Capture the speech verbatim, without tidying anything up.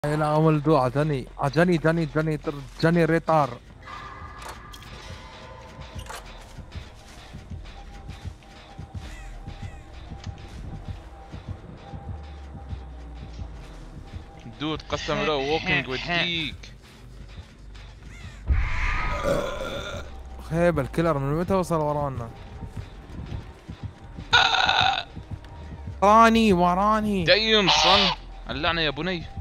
لا ولدو عجني عجني جني جني جني ريتار. دود قسم بالله ووكينج وديك. خيب الكيلر من متى وصل ورانا؟ وراني وراني دايم صن اللعنة يا بني.